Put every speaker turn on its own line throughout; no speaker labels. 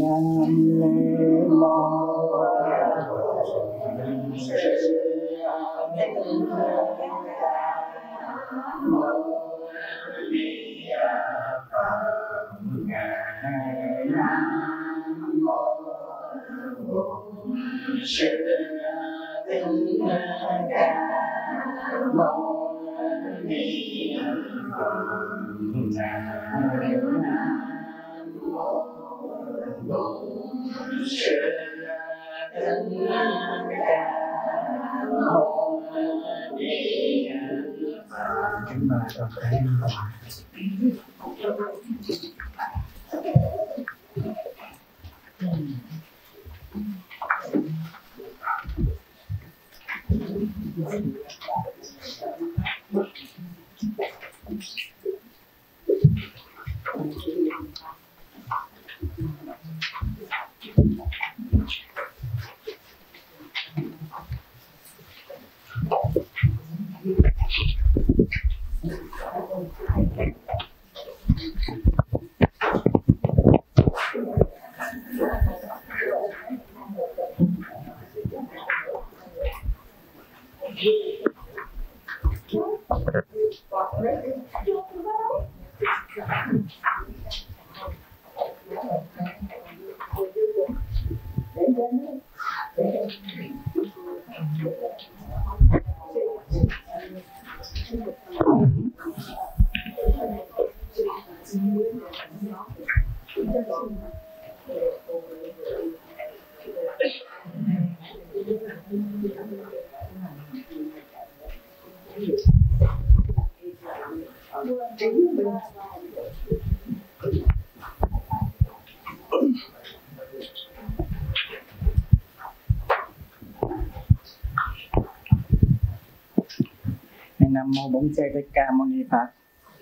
Nam mô Bổn Sư Thích Ca Mâu Ni Phật.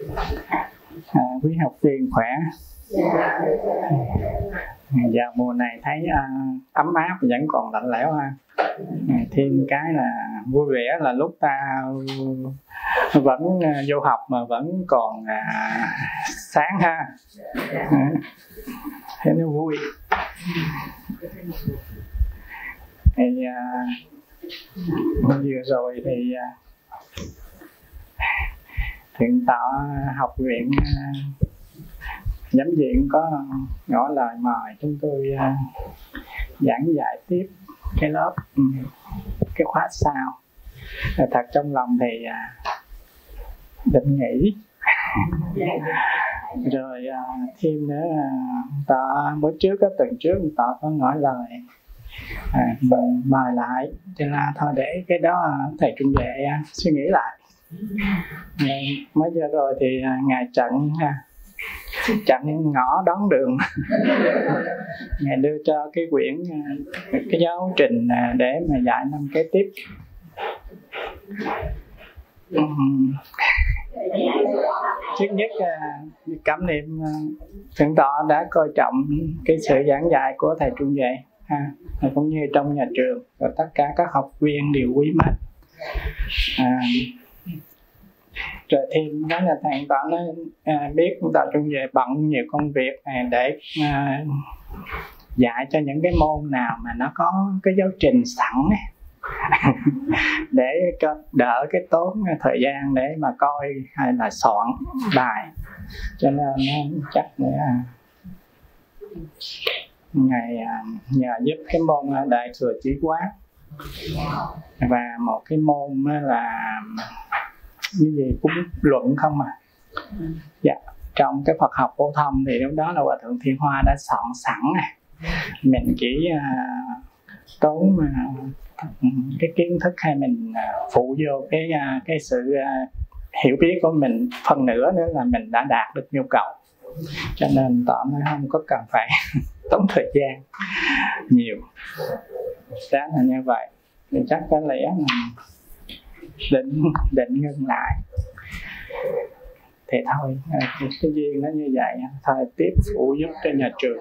Quý học viên khỏe. Vào mùa này thấy ấm áp vẫn còn lạnh lẽo ha. Thêm cái là vui vẻ là lúc ta vẫn vô học mà vẫn còn sáng ha. Thế nó vui. Thì vừa rồi thì Thượng tọa học viện giám viện có ngỏ lời mời chúng tôi giảng dạy tiếp cái lớp cái khóa sau. Thật trong lòng thì định nghỉ. Rồi thêm nữa tọa bữa trước tuần trước tọa có ngỏ lời mình mời lại, cho nên thôi để cái đó thầy Trung Vệ suy nghĩ lại. Mới giờ rồi thì ngài chặn ngõ đón đường. Ngài đưa cho cái quyển cái giáo trình để mà dạy năm kế tiếp. Trước nhất cảm niệm Thượng tọa đã coi trọng cái sự giảng dạy của thầy Trung Vệ cũng như trong nhà trường, và tất cả các học viên đều quý mến. Rồi thêm đó là thầy tọa nó biết tọa Trung Vệ bận nhiều công việc để dạy cho những cái môn nào mà nó có cái giáo trình sẵn để đỡ cái tốn thời gian để mà coi hay là soạn bài. Cho nên chắc nữa Ngài nhờ giúp cái môn Đại Thừa Chỉ Quán và một cái môn là cái gì cũng luận không à. Dạ, trong cái Phật học phổ thông thì lúc đó là Hòa Thượng Thiên Hoa đã soạn sẵn mình chỉ tốn cái kiến thức hay mình phụ vô cái sự hiểu biết của mình phần nữa là mình đã đạt được nhu cầu. Cho nên tọa nó không có cần phải tốn thời gian nhiều. Đó là như vậy. Thì chắc có lẽ là định ngưng lại. Thì thôi, cái duyên nó như vậy, thôi tiếp phụ giúp cho nhà trường.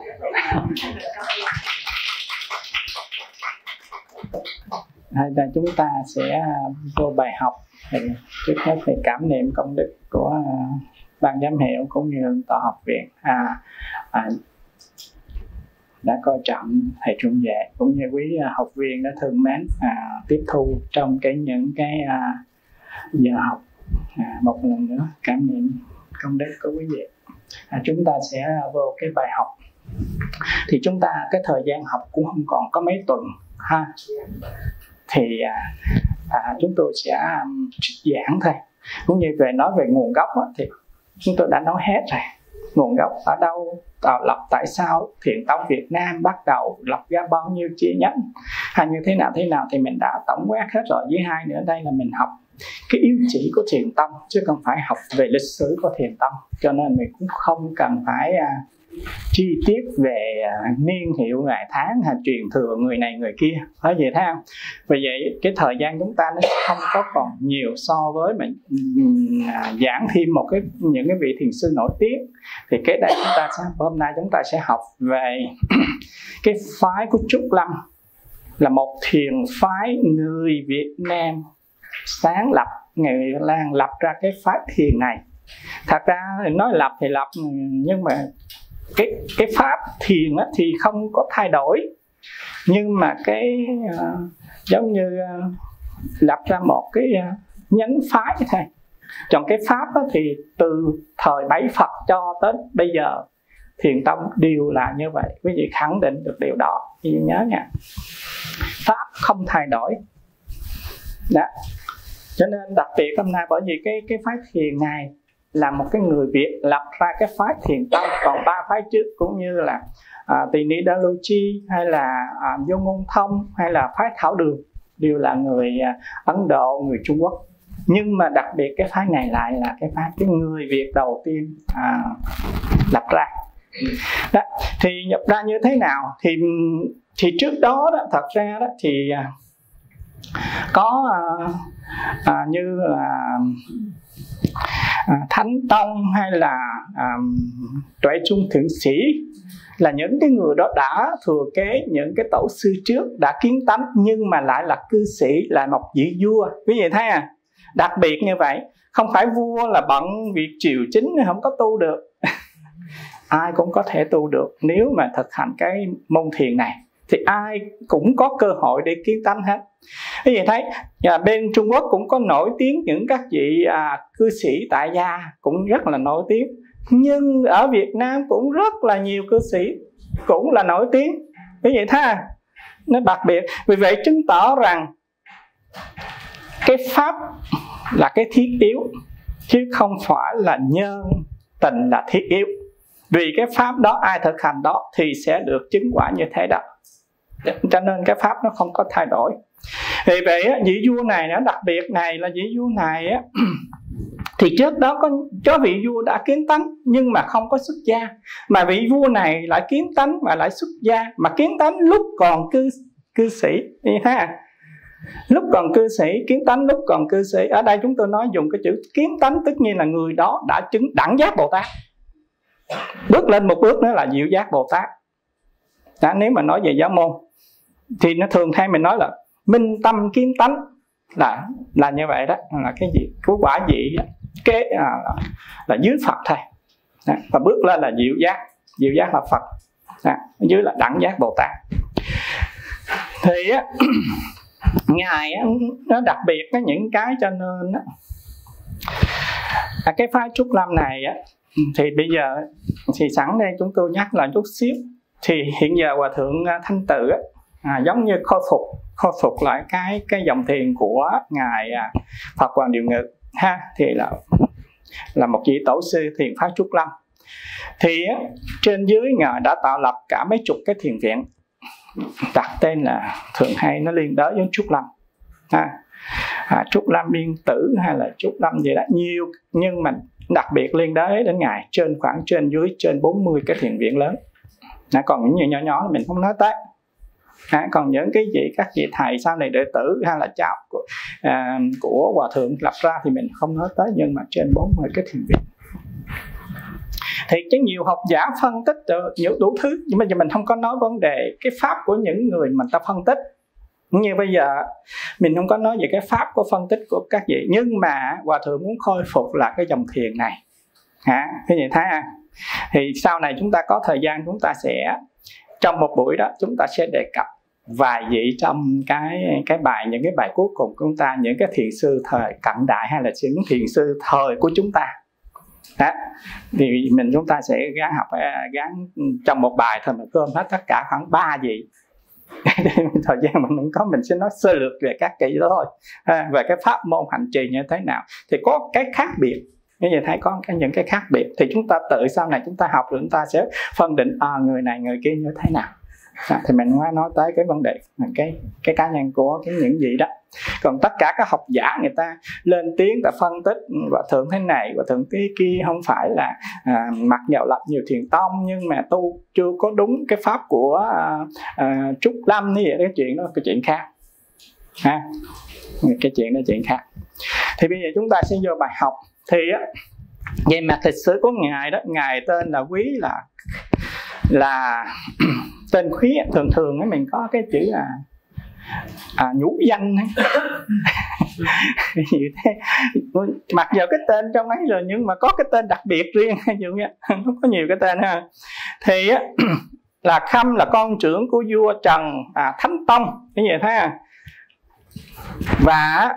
Hay là chúng ta sẽ vô bài học. Thì trước hết thì cảm niệm công đức của ban giám hiệu cũng như tọa học viện đã coi trọng thầy trụ vệ cũng như quý học viên đã thương mến tiếp thu trong những cái giờ học. Một lần nữa cảm niệm công đức của quý vị. Chúng ta sẽ vô cái bài học. Thì chúng ta cái thời gian học cũng không còn có mấy tuần ha. Thì chúng tôi sẽ giảng thôi. Cũng như nói về nguồn gốc thì chúng tôi đã nói hết rồi. Nguồn gốc ở đâu, tạo lập tại sao Thiền tông Việt Nam bắt đầu lập ra bao nhiêu chi nhánh hay như thế nào thì mình đã tổng quát hết rồi. Với hai nữa đây là mình học cái yếu chỉ của Thiền tông chứ không phải học về lịch sử của Thiền tông, cho nên mình cũng không cần phải chi tiết về niên hiệu ngày tháng hay truyền thừa người này người kia, phải vậy thấy không? Vì vậy cái thời gian chúng ta nó không có còn nhiều so với mình giảng thêm những cái vị thiền sư nổi tiếng. Thì cái đây hôm nay chúng ta sẽ học về cái phái của Trúc Lâm, là một thiền phái người Việt Nam sáng lập, người Lan lập ra cái phái thiền này. Thật ra nói lập thì lập, nhưng mà cái pháp thiền thì không có thay đổi, nhưng mà cái giống như lập ra một cái nhánh phái thôi. Còn cái pháp thì từ thời Bảy Phật cho tới bây giờ Thiền tông đều là như vậy. Quý vị khẳng định được điều đó, quý vị nhớ nha, pháp không thay đổi đó. Cho nên đặc biệt hôm nay bởi vì cái phái thiền này là một cái người Việt lập ra cái phái Thiền tông. Còn ba phái trước cũng như là Tỳ Ni Đa Lô Chi hay là Vô Ngôn Thông hay là phái Thảo Đường đều là người Ấn Độ, người Trung Quốc. Nhưng mà đặc biệt cái phái này lại là cái phái cái người Việt đầu tiên lập ra đó. Thì nhập ra như thế nào thì trước đó, thật ra đó thì có như là Thánh Tông hay là Tuệ Trung Thượng Sĩ, là những cái người đó đã thừa kế những cái tổ sư trước đã kiến tánh, nhưng mà lại là cư sĩ, là một vị vua. Quý vị thấy đặc biệt như vậy. Không phải vua là bận việc triều chính không có tu được ai cũng có thể tu được nếu mà thực hành cái môn thiền này, thì ai cũng có cơ hội để kiến tánh hết. Quý vị thấy bên Trung Quốc cũng có nổi tiếng những các vị cư sĩ tại gia cũng rất là nổi tiếng, nhưng ở Việt Nam cũng rất là nhiều cư sĩ cũng là nổi tiếng. Quý vị thấy nó đặc biệt. Vì vậy chứng tỏ rằng cái pháp là cái thiết yếu chứ không phải là nhân tình là thiết yếu. Vì cái pháp đó ai thực hành đó thì sẽ được chứng quả như thế đó. Cho nên cái pháp nó không có thay đổi. Vì vậy vị vua này nó đặc biệt này là vị vua này thì trước đó có vị vua đã kiến tánh nhưng mà không có xuất gia, mà vị vua này lại kiến tánh mà lại xuất gia, mà kiến tánh lúc còn cư sĩ. Lúc còn cư sĩ, kiến tánh lúc còn cư sĩ. Ở đây chúng tôi nói dùng cái chữ kiến tánh, tất nhiên là người đó đã chứng đẳng giác Bồ Tát. Bước lên một bước nữa là diệu giác Bồ Tát đó. Nếu mà nói về giáo môn thì nó thường hay mình nói là minh tâm kiến tánh, là như vậy đó, là cái gì của quả vị là dưới Phật thôi đó. Và bước lên là diệu giác là Phật đó. Dưới là đẳng giác Bồ Tát. Thì ngài nó đặc biệt có những cái, cho nên cái phái Trúc Lâm này thì bây giờ thì sẵn đây chúng tôi nhắc lại chút xíu. Thì hiện giờ Hòa Thượng Thanh Tự giống như khôi phục lại cái dòng thiền của ngài Phật Hoàng Điều Ngự ha, thì là một vị tổ sư thiền phái Trúc Lâm. Thì trên dưới ngài đã tạo lập cả mấy chục cái thiền viện, đặt tên là thường hay nó liên đới với Trúc Lâm Trúc Lâm Yên Tử hay là Trúc Lâm gì đó nhiều, nhưng mà đặc biệt liên đới đến ngài khoảng trên dưới trên 40 cái thiền viện lớn. Còn những gì nhỏ nhỏ mình không nói tới. Còn những cái gì các vị thầy sau này đệ tử hay là cháu của Hòa Thượng lập ra thì mình không nói tới, nhưng mà trên 40 cái thiền viện. Thì cái nhiều học giả phân tích nhiều đủ thứ, nhưng mà giờ mình không có nói vấn đề cái pháp của những người mình ta phân tích. Như bây giờ mình không có nói về cái pháp của phân tích của các vị, nhưng mà Hòa Thượng muốn khôi phục là cái dòng thiền này. Cái gì thấy thì sau này chúng ta có thời gian chúng ta sẽ trong một buổi đó chúng ta sẽ đề cập vài vị trong cái bài, những cái bài cuối cùng của chúng ta, những cái thiền sư thời cận đại hay là những thiền sư thời của chúng ta. Đó. Thì chúng ta sẽ gắng học, gắng trong một bài thôi mà gom hết tất cả khoảng 3 vị. Thời gian mình không có, mình sẽ nói sơ lược về các kỳ đó thôi, về cái pháp môn hành trì như thế nào thì có cái khác biệt. Như vậy thấy có những cái khác biệt thì chúng ta tự sau này chúng ta học rồi chúng ta sẽ phân định người này người kia như thế nào. Thì mình nói tới cái vấn đề cái cá nhân của những gì đó. Còn tất cả các học giả người ta lên tiếng ta phân tích Hòa thượng thế này, Hòa thượng thế kia, không phải là mặc dầu lập nhiều thiền tông nhưng mà tu chưa có đúng cái pháp của Trúc Lâm như vậy, cái chuyện đó cái chuyện khác ha. Cái chuyện đó chuyện khác. Thì bây giờ chúng ta sẽ vô bài học. Thì về mặt lịch sử của ngài đó, ngài tên là Quý là tên Quý thường thường ấy mình có cái chữ là nhũ danh ấy. Mặc dù cái tên trong ấy rồi nhưng mà có cái tên đặc biệt riêng, không có nhiều cái tên ha. Thì là Khâm là con trưởng của vua Trần Thánh Tông, cái gì thế. Và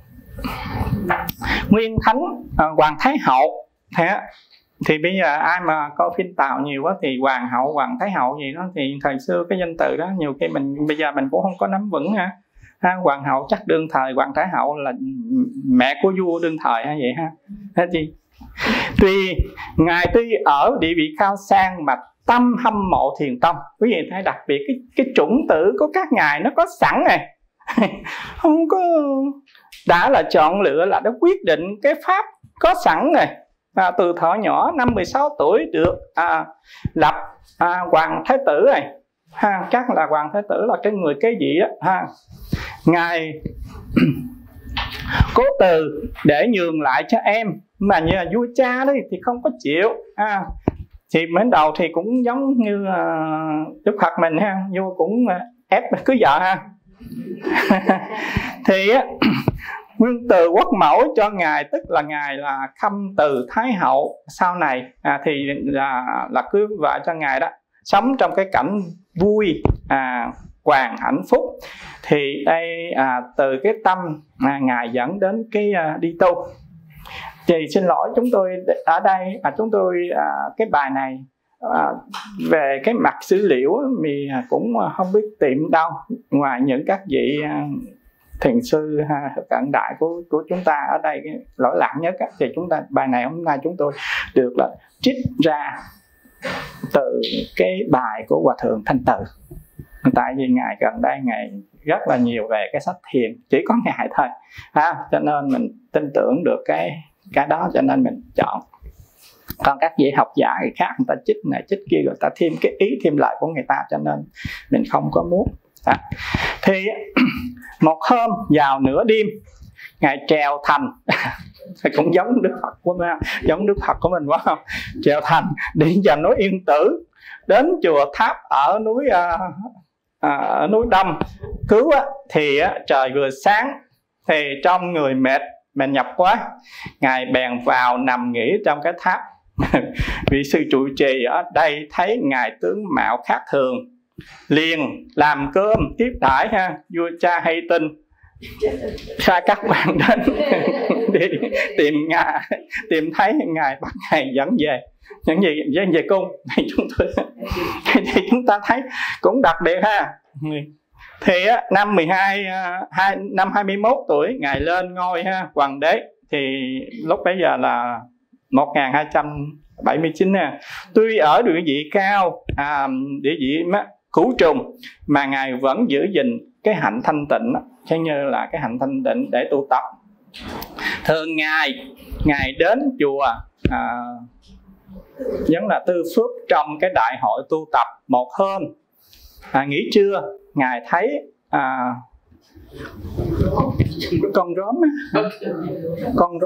Nguyên Thánh Hoàng Thái Hậu. Thế thì bây giờ ai mà coi phim Tàu nhiều quá thì Hoàng Hậu, Hoàng Thái Hậu gì đó thì thời xưa cái danh từ đó nhiều khi bây giờ mình cũng không có nắm vững ha. Hoàng Hậu chắc đương thời, Hoàng Thái Hậu là mẹ của vua đương thời hay vậy ha. Thế thì ngài tuy ở địa vị cao sang mà tâm hâm mộ thiền tông. Quý vị thấy đặc biệt cái chủng tử của các ngài nó có sẵn này. Không có đã là chọn lựa, là đã quyết định cái pháp có sẵn này. Từ thuở nhỏ năm 16 tuổi được lập Hoàng Thái Tử này chắc là Hoàng Thái Tử là cái người kế vị đó ngài cố từ để nhường lại cho em, mà như là vua cha đấy thì không có chịu thì mới đầu thì cũng giống như Đức Phật mình ha, vua cũng ép cưới vợ ha. Thì Nguyên từ quốc mẫu cho ngài, tức là ngài là Khâm Từ Thái Hậu sau này thì là cưới vợ cho ngài đó, sống trong cái cảnh vui hoàng hạnh phúc. Thì đây từ cái tâm ngài dẫn đến cái đi tu. Thì xin lỗi chúng tôi ở đây chúng tôi cái bài này về cái mặt sử liệu thì cũng không biết tìm đâu ngoài những các vị thiền sư cận đại của chúng ta ở đây. Cái lỗi lạc nhất thì chúng ta bài này hôm nay chúng tôi được là trích ra từ cái bài của Hòa thượng Thanh Từ. Tại vì ngài gần đây ngài rất là nhiều về cái sách thiền, chỉ có ngài thôi cho nên mình tin tưởng được cái đó cho nên mình chọn. Còn các vị học giả người khác người ta trích này trích kia rồi ta thêm cái ý thêm lại của người ta, cho nên mình không có muốn. Thì một hôm vào nửa đêm ngài trèo thành cũng giống Đức Phật của mình, giống Đức Phật của mình quá không? Trèo thành đi vào núi Yên Tử, đến chùa Tháp ở núi Đông cứu thì trời vừa sáng thì trong người mệt nhọc quá, ngài bèn vào nằm nghỉ trong cái tháp. Vị sư trụ trì ở đây thấy ngài tướng mạo khác thường, liền làm cơm tiếp đãi vua cha hay tin sai các bạn đến đi tìm thấy ngài, bắt ngài dẫn về cung. Thì chúng ta thấy cũng đặc biệt ha. Thì năm 21 tuổi ngài lên ngôi hoàng đế. Thì lúc bấy giờ là 1279 nè. Tuy ở địa vị cao, địa vị cửu trùng, mà ngài vẫn giữ gìn cái hạnh thanh tịnh, chẳng như là cái hạnh thanh tịnh để tu tập. Thường ngài đến chùa giống là Tư Phước trong cái đại hội tu tập. Một hôm nghỉ trưa, ngài thấy con róm con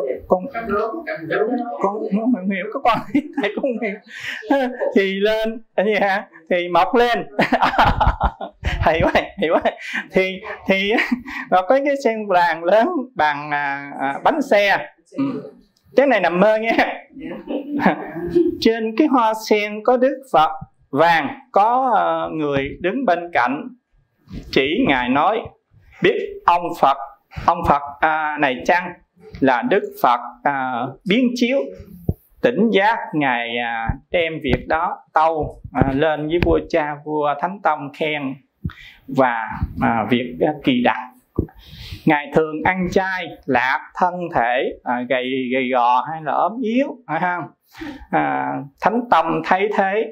không hiểu có con thầy cũng hiểu thì lên thì mọc lên hay quá thì nó có cái sen vàng lớn bằng bánh xe. Cái này nằm mơ nha. Trên cái hoa sen có Đức Phật vàng có người đứng bên cạnh chỉ ngài nói: biết ông Phật này chăng là Đức Phật biến chiếu. Tỉnh giác, ngài đem việc đó tâu lên với vua cha, vua Thánh Tông khen và việc kỳ đặc. Ngài thường ăn chay, lạc thân thể gầy gò hay là ốm yếu, phải không? Thánh Tông thấy thế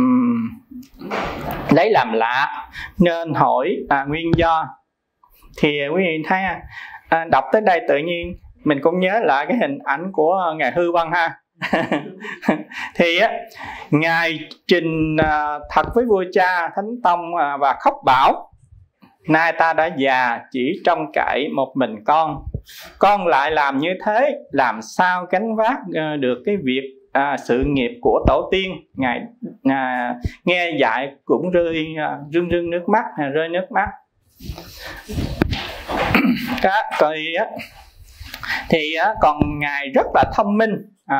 lấy làm lạ nên hỏi nguyên do. Thì quý vị thấy đọc tới đây tự nhiên mình cũng nhớ lại cái hình ảnh của ngài Hư Vân ha. Thì ngài trình thật với vua cha Thánh Tông và khóc bảo: nay ta đã già, chỉ trông cậy một mình con lại làm như thế, làm sao gánh vác được cái việc sự nghiệp của tổ tiên. Ngài nghe dạy cũng rưng nước mắt, rơi nước mắt. Thì còn ngài rất là thông minh,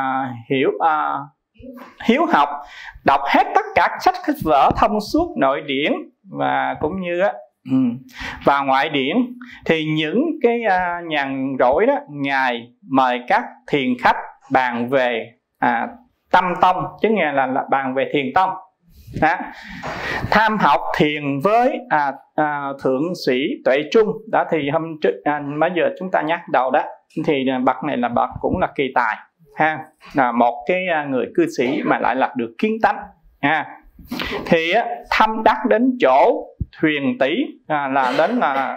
hiếu học, đọc hết tất cả sách vở thông suốt nội điển và cũng như và ngoại điển. Thì những cái nhàn rỗi đó, ngài mời các thiền khách bàn về tâm tông, chứ nghe là bàn về thiền tông. Tham học thiền với thượng sĩ Tuệ Trung đó. Thì hôm trước bây giờ chúng ta nhắc đầu đó, thì bậc này là bậc cũng là kỳ tài ha, là một cái người cư sĩ mà lại là được kiến tánh ha. Thì thâm đắc đến chỗ thuyền tỷ là đến là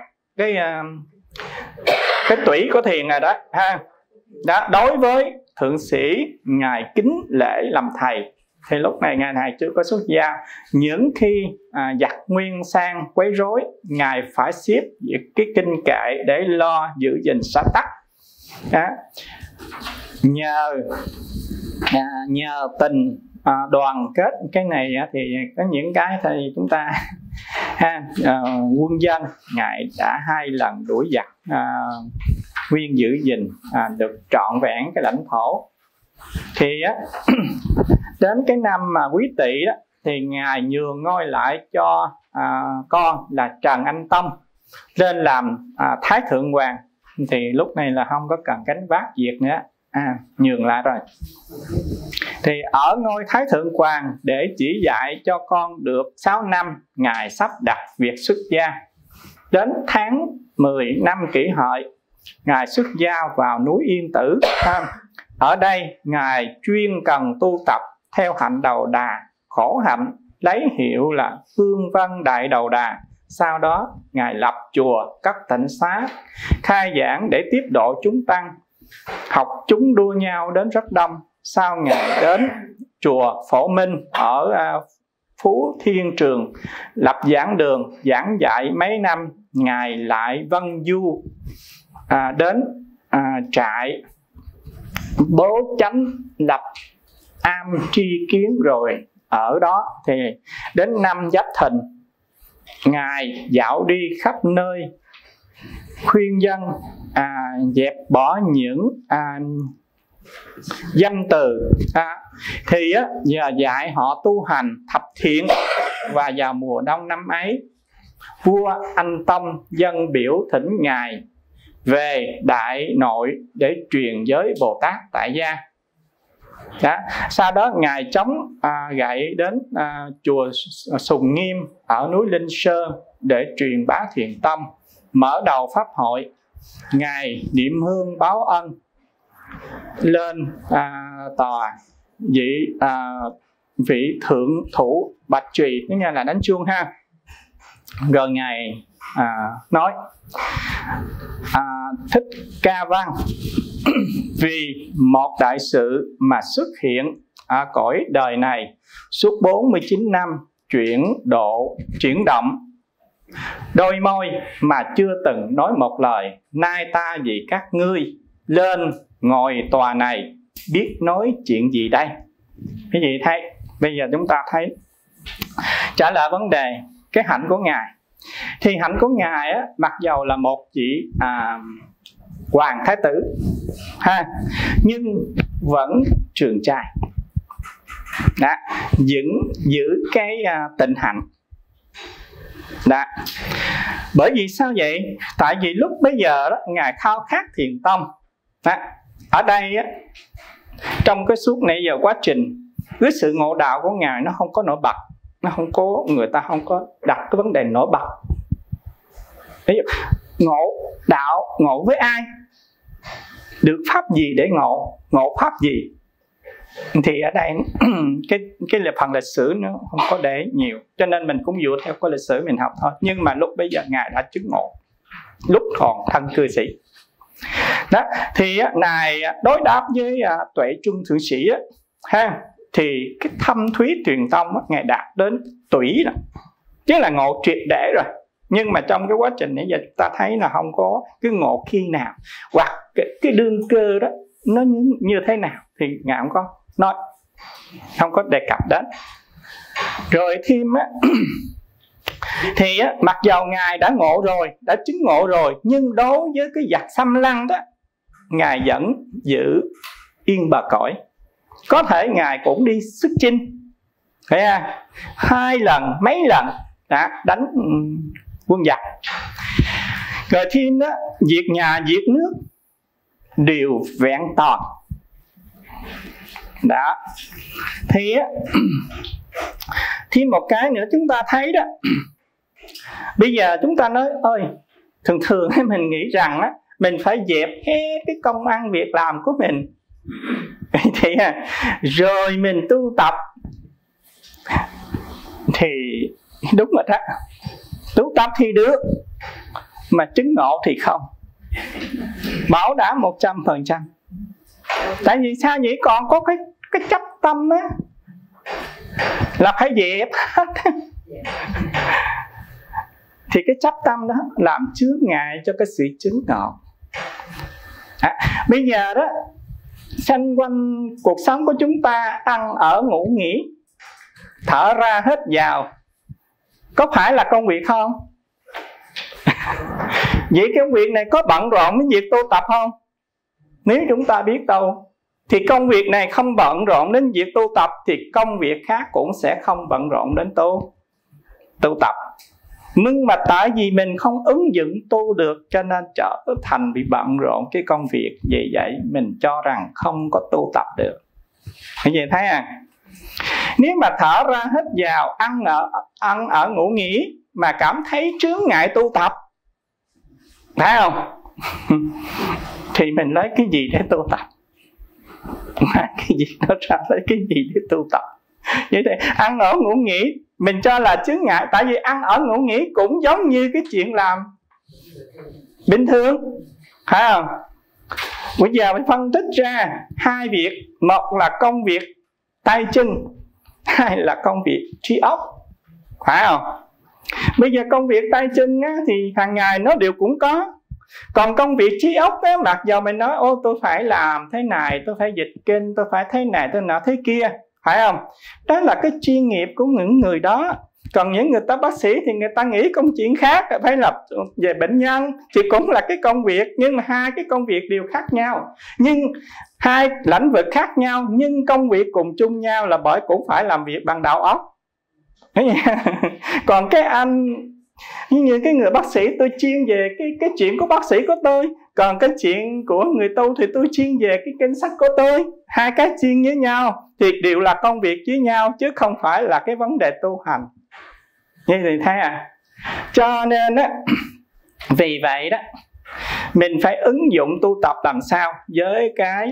cái tủy của thiền này đó ha. Đó, đối với thượng sĩ ngài kính lễ làm thầy. Thì lúc này ngài này chưa có xuất gia. Những khi giặc nguyên sang quấy rối, ngài phải xếp cái kinh kệ để lo giữ gìn xã tắc. Nhờ tình đoàn kết cái này thì có những cái thì chúng ta quân dân ngài đã 2 lần đuổi giặc, nguyên giữ gìn được trọn vẹn cái lãnh thổ. Thì đến cái năm mà Quý Tỵ đó, thì ngài nhường ngôi lại cho con là Trần Anh Tông lên làm Thái Thượng Hoàng. Thì lúc này là không có cần gánh vác việc nữa, nhường lại rồi. Thì ở ngôi Thái Thượng Hoàng để chỉ dạy cho con được 6 năm, ngài sắp đặt việc xuất gia. Đến tháng 10 năm Kỷ Hợi, ngài xuất gia vào núi Yên Tử. Ở đây ngài chuyên cần tu tập theo hạnh đầu đà, khổ hạnh, lấy hiệu là Phương Vân Đại Đầu Đà. Sau đó ngài lập chùa, cất tịnh xá, khai giảng để tiếp độ chúng tăng. Học chúng đua nhau đến rất đông. Sau ngài đến chùa Phổ Minh ở Phú Thiên Trường, lập giảng đường, giảng dạy mấy năm. Ngài lại vân du đến trại Bố Chánh, lập am tri kiến rồi ở đó. Thì đến năm Giáp Thìn, ngài dạo đi khắp nơi khuyên dân dẹp bỏ những danh từ, thì giờ dạy họ tu hành thập thiện. Và vào mùa đông năm ấy, vua Anh Tông dân biểu thỉnh ngài về Đại Nội để truyền giới Bồ Tát tại gia. Đó. Sau đó ngài chống gậy đến chùa Sùng Nghiêm ở núi Linh Sơn để truyền bá thiền tông, mở đầu pháp hội. Ngài niệm hương báo ân lên tòa vị thượng thủ Bạch Trì, tức là đánh chuông ha. Rồi ngài nói: Thích Ca Văn vì một đại sự mà xuất hiện ở cõi đời này suốt 49 năm chuyển động, đôi môi mà chưa từng nói một lời. Nay ta vì các ngươi lên ngồi tòa này, biết nói chuyện gì đây? Cái gì thấy? Bây giờ chúng ta thấy trả lời vấn đề cái hạnh của ngài. Thì hạnh của ngài mặc dầu là một vị hoàng thái tử ha, nhưng vẫn trường trai. Đó, giữ cái tịnh hạnh. Đó. Bởi vì sao vậy? Tại vì lúc bây giờ đó, Ngài khao khát thiền tông. Đó. Ở đây á, trong cái suốt nãy giờ quá trình, cái sự ngộ đạo của Ngài nó không có nổi bật, nó không có, người ta không có đặt cái vấn đề nổi bật. Ngộ đạo, ngộ với ai? Được pháp gì để ngộ? Ngộ pháp gì? Thì ở đây cái phần lịch sử nó không có để nhiều, cho nên mình cũng dựa theo cái lịch sử mình học thôi. Nhưng mà lúc bây giờ Ngài đã chứng ngộ, lúc còn thân cư sĩ. Đó, thì Ngài đối đáp với Tuệ Trung Thượng Sĩ ha, thì cái thâm thúy truyền tông Ngài đạt đến tủy rồi, chứ là ngộ triệt để rồi. Nhưng mà trong cái quá trình này giờ chúng ta thấy là không có cái ngộ khi nào, hoặc cái đương cơ đó nó như thế nào thì Ngài không có nói, không có đề cập đến. Rồi thêm á thì á, mặc dầu Ngài đã ngộ rồi, đã chứng ngộ rồi, nhưng đối với cái giặc xâm lăng đó, Ngài vẫn giữ yên bờ cõi. Có thể Ngài cũng đi xuất chinh, thấy không? 2 lần, mấy lần đã đánh quân giặc. Rồi thêm đó, việc nhà, việc nước đều vẹn toàn. Đó. Thì á, thêm một cái nữa chúng ta thấy đó, bây giờ chúng ta nói ơi, thường thường mình nghĩ rằng á, mình phải dẹp hết cái công ăn việc làm của mình thì rồi mình tu tập, thì đúng rồi đó, tu tập thì được, mà chứng ngộ thì không, bảo đảm 100%. Tại vì sao vậy? Còn có cái chấp tâm á, là phải dẹp hết. Thì cái chấp tâm đó làm chướng ngại cho cái sự chứng ngộ. Bây giờ đó, xung quanh cuộc sống của chúng ta, ăn ở ngủ nghỉ, thở ra hít vào, có phải là công việc không? Vậy cái công việc này có bận rộn với việc tu tập không? Nếu chúng ta biết đâu thì công việc này không bận rộn đến việc tu tập, thì công việc khác cũng sẽ không bận rộn đến tu tập. Nhưng mà tại vì mình không ứng dụng tu được, cho nên trở thành bị bận rộn cái công việc. Vì vậy mình cho rằng không có tu tập được. Như vậy thấy nếu mà thở ra hít vào, ăn ở ngủ nghỉ mà cảm thấy chướng ngại tu tập, phải không? Thì mình lấy cái gì để tu tập? Cái gì nó ra lấy cái gì để tu tập? Vậy thì ăn ở ngủ nghỉ mình cho là chướng ngại, tại vì ăn ở ngủ nghỉ cũng giống như cái chuyện làm bình thường, phải không? Bây giờ mình phân tích ra 2 việc, một là công việc tay chân, 2 là công việc trí óc, phải không? Bây giờ công việc tay chân á, thì hàng ngày nó đều cũng có. Còn công việc trí óc á, mặc dù mình nói ô tôi phải làm thế này, tôi phải dịch kinh, tôi phải thế này, tôi nọ thế kia, phải không? Đó là cái chuyên nghiệp của những người đó. Còn những người ta bác sĩ thì người ta nghĩ công chuyện khác, phải là về bệnh nhân thì cũng là cái công việc, nhưng mà 2 cái công việc đều khác nhau, nhưng 2 lĩnh vực khác nhau, nhưng công việc cùng chung nhau là bởi cũng phải làm việc bằng đầu óc. Còn cái anh như cái người bác sĩ, tôi chuyên về cái chuyện của bác sĩ của tôi, còn cái chuyện của người tu thì tôi chuyên về cái kinh sách của tôi. 2 cái chuyên với nhau thì đều là công việc với nhau, chứ không phải là cái vấn đề tu hành. Như thì thấy cho nên á, vì vậy đó, mình phải ứng dụng tu tập làm sao với cái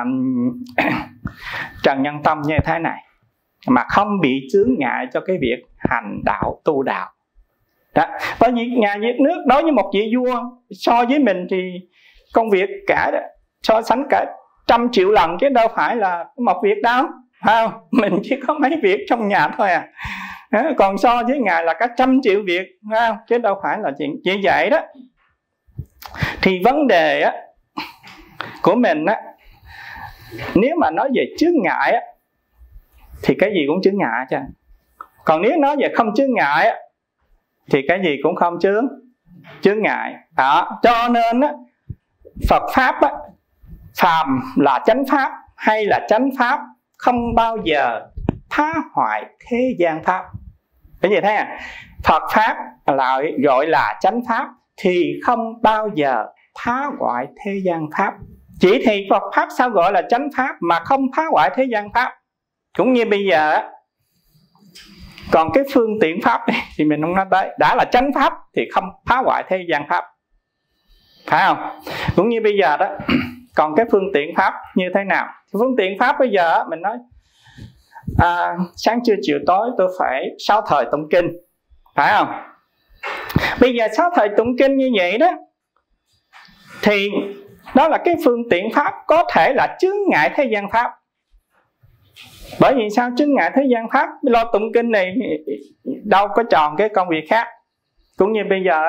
trần nhân tâm như thế này, mà không bị chướng ngại cho cái việc hành đạo, tu đạo. Đó. Bởi vì nhà việc nước đối với một vị vua, so với mình thì công việc cả đó, so sánh cả 100 triệu lần, chứ đâu phải là một việc đâu, phải không? Mình chỉ có mấy việc trong nhà thôi Đó. Còn so với Ngài là cả 100 triệu việc, phải không? Chứ đâu phải là chuyện như vậy đó. Thì vấn đề á, của mình á, nếu mà nói về chướng ngại á, thì cái gì cũng chướng ngại chứ. Còn nếu nói về không chướng ngại á, thì cái gì cũng không chướng ngại. Đó. Cho nên á, Phật Pháp á, phàm là chánh Pháp hay là chánh Pháp, không bao giờ phá hoại thế gian pháp. Cái gì thế à? Phật pháp lại gọi là chánh pháp thì không bao giờ phá hoại thế gian pháp. Chỉ thì Phật pháp sao gọi là chánh pháp mà không phá hoại thế gian pháp? Cũng như bây giờ còn cái phương tiện pháp thì mình không nói tới, đã là chánh pháp thì không phá hoại thế gian pháp, phải không? Cũng như bây giờ đó, còn cái phương tiện pháp như thế nào? Phương tiện pháp bây giờ mình nói sáng trưa chiều tối tôi phải 6 thời tụng kinh, phải không? Bây giờ 6 thời tụng kinh như vậy đó thì đó là cái phương tiện pháp có thể là chướng ngại thế gian pháp. Bởi vì sao chướng ngại thế gian pháp? Lo tụng kinh này đâu có tròn cái công việc khác. Cũng như bây giờ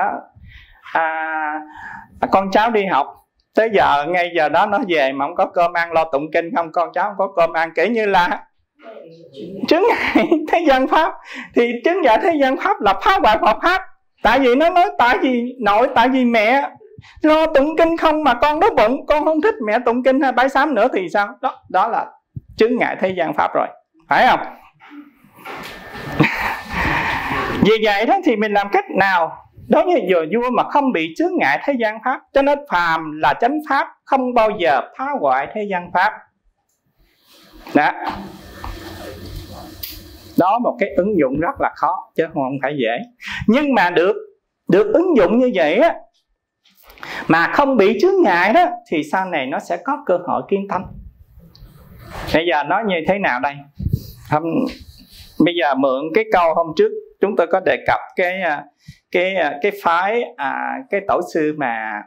con cháu đi học tới giờ, ngay giờ đó nó về mà không có cơm ăn, lo tụng kinh không, con cháu không có cơm ăn, kể như là chướng ngại thế gian pháp. Thì chướng ngại thế gian pháp là phá hoại Phật pháp. Tại vì nó nói tại vì nội, tại vì mẹ lo tụng kinh không mà con đói bụng, con không thích mẹ tụng kinh hay bái sám nữa thì sao? Đó là chướng ngại thế gian pháp rồi, phải không? Vì vậy đó thì mình làm cách nào đối với vua mà không bị chướng ngại thế gian pháp? Cho nên phàm là chánh pháp, không bao giờ phá hoại thế gian pháp. Đó một cái ứng dụng rất là khó chứ không phải dễ. Nhưng mà được ứng dụng như vậy á, mà không bị chướng ngại đó, thì sau này nó sẽ có cơ hội kiên tâm. Bây giờ nói như thế nào đây? Bây giờ mượn cái câu hôm trước chúng tôi có đề cập cái phái cái tổ sư mà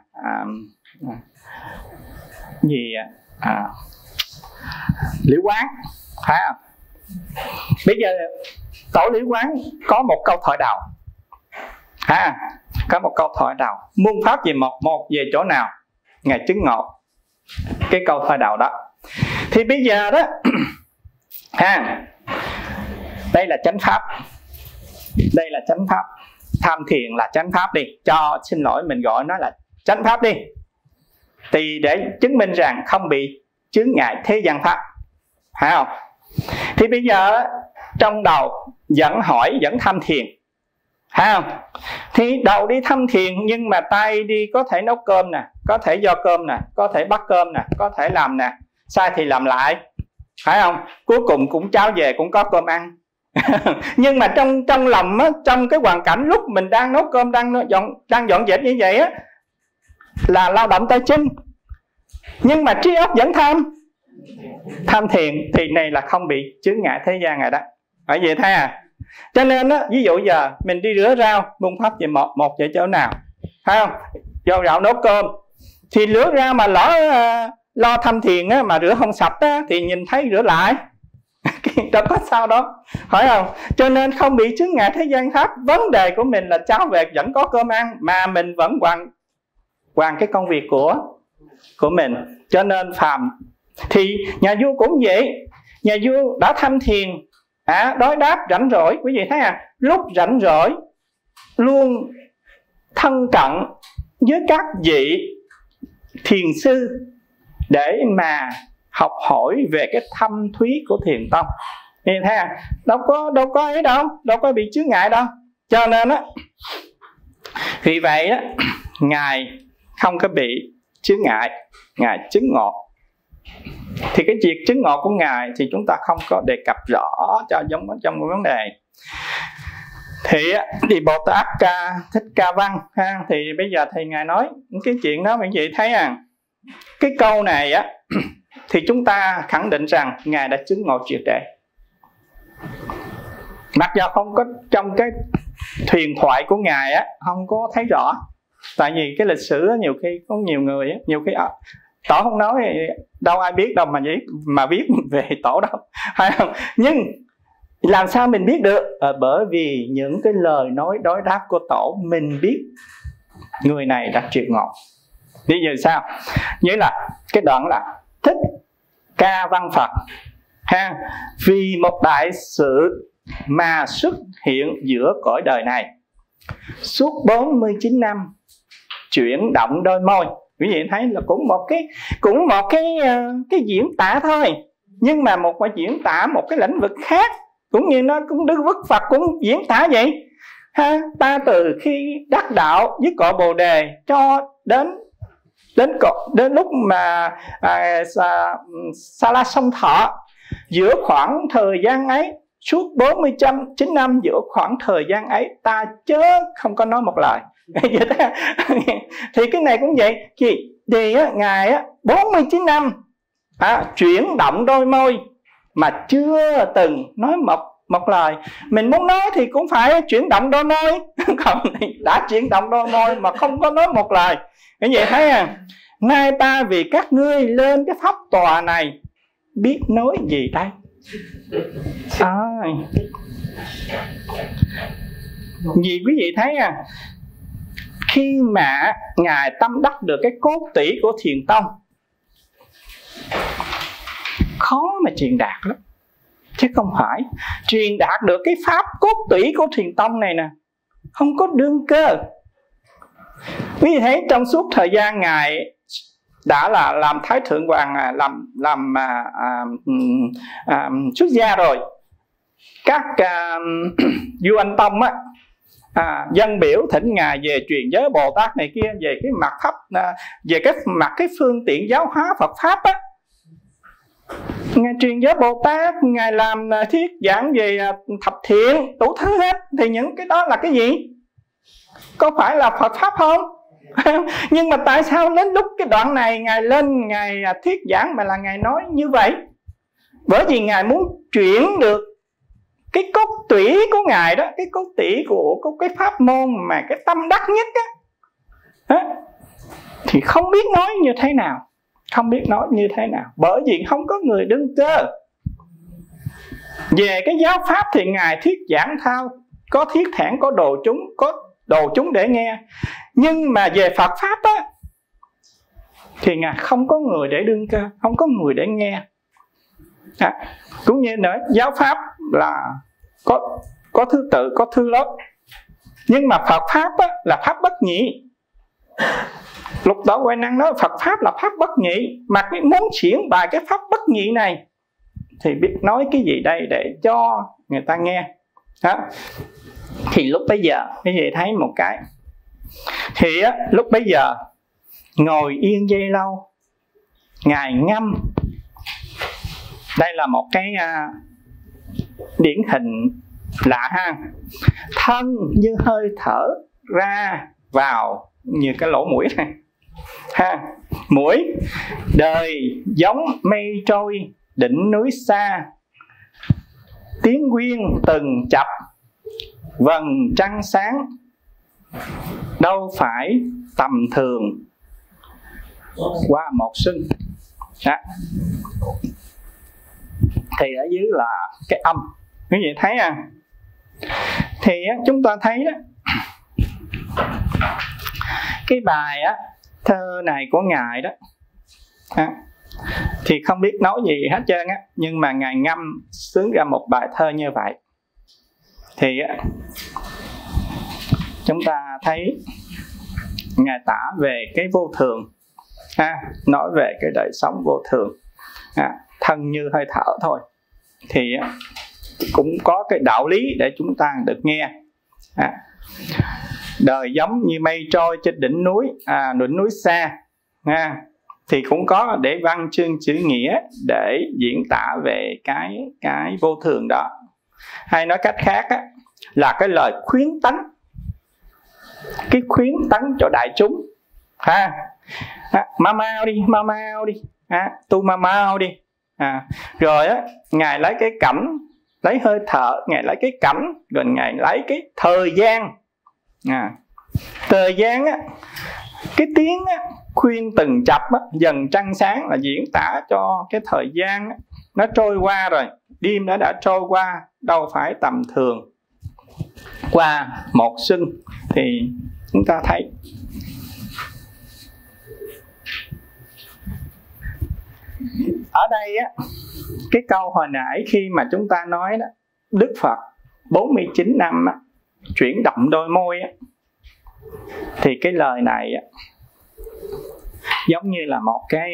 Liễu Quán, phải không? Bây giờ tổ Liễu Quán có một câu thoại đầu, có một câu thoại đầu: muôn pháp về một về chỗ nào ngài chứng ngộ. Cái câu thoại đầu đó. Thì bây giờ đó đây là chánh pháp, đây là chánh pháp. Tham thiền là chánh pháp đi, xin lỗi mình gọi nó là chánh pháp đi, thì để chứng minh rằng không bị chướng ngại thế gian pháp, phải không? Thì bây giờ trong đầu vẫn hỏi, vẫn tham thiền, phải không? Thì đầu đi thăm thiền nhưng mà tay đi có thể nấu cơm nè, có thể vo cơm nè, có thể bắt cơm nè, có thể làm nè, sai thì làm lại, phải không? Cuối cùng cũng trao về cũng có cơm ăn. Nhưng mà trong lòng á, trong cái hoàn cảnh lúc mình đang nấu cơm, đang dọn dẹp như vậy á, là lao động tay chân, nhưng mà trí óc vẫn tham thiền, thì này là không bị chướng ngại thế gian rồi đó. Phải vậy thế à? Cho nên á, ví dụ giờ mình đi rửa rau, muôn pháp về một về chỗ nào, phải không? Vô rau nấu cơm thì rửa rau mà lo tham thiền á, mà rửa không sạch á, thì nhìn thấy rửa lại. Đâu có sao đó, phải không? Cho nên không bị chướng ngại thế gian pháp. Vấn đề của mình là cháu về vẫn có cơm ăn, mà mình vẫn hoàn cái công việc của mình. Cho nên phàm thì nhà vua cũng vậy. Nhà vua đã thăm thiền, đối đáp rảnh rỗi, quý vị thấy lúc rảnh rỗi luôn thân cận với các vị thiền sư để mà học hỏi về cái thâm thúy của thiền tông. Thì thấy đâu có ấy đâu có bị chướng ngại đâu. Cho nên á, vì vậy á, ngài không có bị chướng ngại, ngài chứng ngộ. Thì cái việc chứng ngộ của ngài thì chúng ta không có đề cập rõ cho giống trong vấn đề. Thì Bồ Tát Thích Ca Văn thì bây giờ thầy ngài nói cái chuyện đó, quý vị thấy cái câu này á, thì chúng ta khẳng định rằng ngài đã chứng ngộ triệt để. Mặc dù không có trong cái thuyền thoại của ngài á, không có thấy rõ. Tại vì cái lịch sử á, nhiều khi có nhiều người á, nhiều khi tổ không nói đâu ai biết đâu mà biết về tổ đâu, phải không? Nhưng làm sao mình biết được? Bởi vì những cái lời nói đối đáp của tổ, mình biết người này đã triệt ngộ. Bây giờ sao? Như là cái đoạn là Thích Ca Văn Phật vì một đại sự mà xuất hiện giữa cõi đời này, suốt 49 năm chuyển động đôi môi. Quý vị thấy là cũng một cái diễn tả thôi, nhưng mà một cái diễn tả một cái lĩnh vực khác Cũng như nó cũng Đức Phật cũng diễn tả vậy ha. Ta từ khi đắc đạo dứt cội Bồ đề cho đến lúc mà Sa La Song Thọ, giữa khoảng thời gian ấy, suốt 49 năm, giữa khoảng thời gian ấy ta chớ không có nói một lời. Thì cái này cũng vậy. Thì Ngài 49 năm chuyển động đôi môi mà chưa từng nói một lời. Mình muốn nói thì cũng phải chuyển động đôi môi, còn đã chuyển động đôi môi mà không có nói một lời. Cái vậy thấy à, nay ta vì các ngươi lên cái pháp tòa này, biết nói gì đây? Vì quý vị thấy à, khi mà Ngài tâm đắc được cái cốt tủy của Thiền Tông, khó mà truyền đạt lắm, chứ không phải truyền đạt được cái pháp cốt tủy của Thiền Tông này nè, không có đương cơ. Quý vị thấy trong suốt thời gian Ngài đã là làm Thái Thượng Hoàng, làm xuất gia rồi, các Du Anh Tông dân biểu thỉnh Ngài về truyền giới Bồ Tát này kia, về cái mặt pháp, về cái mặt cái phương tiện giáo hóa Phật pháp á. Ngài truyền giới Bồ Tát, Ngài làm thuyết giảng về thập thiện đủ thứ hết. Thì những cái đó là cái gì? Có phải là Phật pháp không? Nhưng mà tại sao đến lúc cái đoạn này Ngài lên Ngài thuyết giảng mà là Ngài nói như vậy? Bởi vì Ngài muốn chuyển được cái cốt tủy của Ngài đó, cái cốt tủy của cái pháp môn mà cái tâm đắc nhất á, thì không biết nói như thế nào. Không biết nói như thế nào, bởi vì không có người đương cơ. Về cái giáo pháp thì Ngài thuyết giảng thao, có thiết thản, có đồ chúng để nghe. Nhưng mà về Phật pháp á, thì Ngài không có người để đương cơ, không có người để nghe. Cũng như nữa, giáo pháp là có thứ tự, có thứ lớp. Nhưng mà Phật pháp á, là pháp bất nhị. Lục Tổ Huệ Năng nói Phật pháp là pháp bất nhị, mà muốn triển bài cái pháp bất nhị này thì biết nói cái gì đây để cho người ta nghe đó. Thì lúc bấy giờ quý vị thấy một cái, thì lúc bấy giờ ngồi yên dây lâu, Ngài ngâm. Đây là một cái điển hình lạ ha. Thân như hơi thở ra vào như cái lỗ mũi này ha. Mũi đời giống mây trôi đỉnh núi xa, tiếng quyên từng chập vầng trăng sáng, đâu phải tầm thường qua một xuân. Thì ở dưới là cái âm, quý vị thấy à. Thì chúng ta thấy đó, cái bài thơ này của Ngài đó thì không biết nói gì hết trơn á, nhưng mà Ngài ngâm xướng ra một bài thơ như vậy. Thì chúng ta thấy Ngài tả về cái vô thường, nói về cái đời sống vô thường, thân như hơi thở thôi. Thì cũng có cái đạo lý để chúng ta được nghe. Đời giống như mây trôi trên đỉnh núi xa, thì cũng có để văn chương chữ nghĩa để diễn tả về cái vô thường đó. Hay nói cách khác là cái lời khuyến tấn, cái khuyến tấn cho đại chúng mau mau đi tu mau đi. Rồi Ngài lấy cái cảnh, lấy hơi thở, Ngài lấy cái cảnh, rồi Ngài lấy cái thời gian. Thời gian cái tiếng khuyên từng chập dần trăng sáng là diễn tả cho cái thời gian nó trôi qua rồi, đêm đã trôi qua, đâu phải tầm thường qua một xuân. Thì chúng ta thấy ở đây cái câu hồi nãy khi mà chúng ta nói đó, Đức Phật 49 năm chuyển động đôi môi thì cái lời này giống như là một cái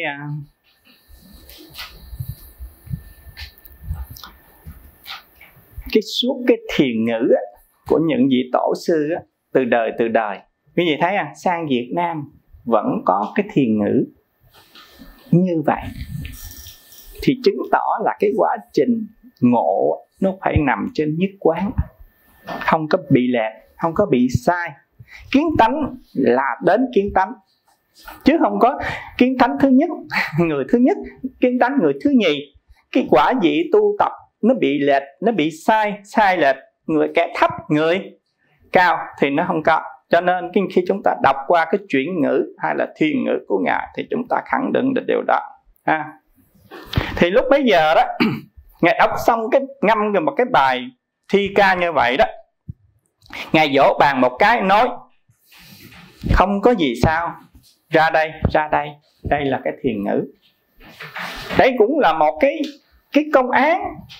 cái suốt cái thiền ngữ của những vị tổ sư từ đời. Quý vị thấy sang Việt Nam vẫn có cái thiền ngữ như vậy, thì chứng tỏ là cái quá trình ngộ nó phải nằm trên nhất quán, không có bị lệch, không có bị sai. Kiến tánh là đến kiến tánh, chứ không có kiến tánh thứ nhất, người thứ nhất, kiến tánh người thứ nhì. Cái quả vị tu tập nó bị lệch, nó bị sai lệch, người kẻ thấp người cao thì nó không có. Cho nên khi chúng ta đọc qua cái chuyển ngữ hay là thiền ngữ của Ngài thì chúng ta khẳng định được điều đó. Thì lúc bấy giờ đó Ngài đọc xong cái ngâm một cái bài thi ca như vậy đó, Ngài vỗ bàn một cái nói không có gì sao, ra đây, đây là cái thiền ngữ. Đấy cũng là một cái công án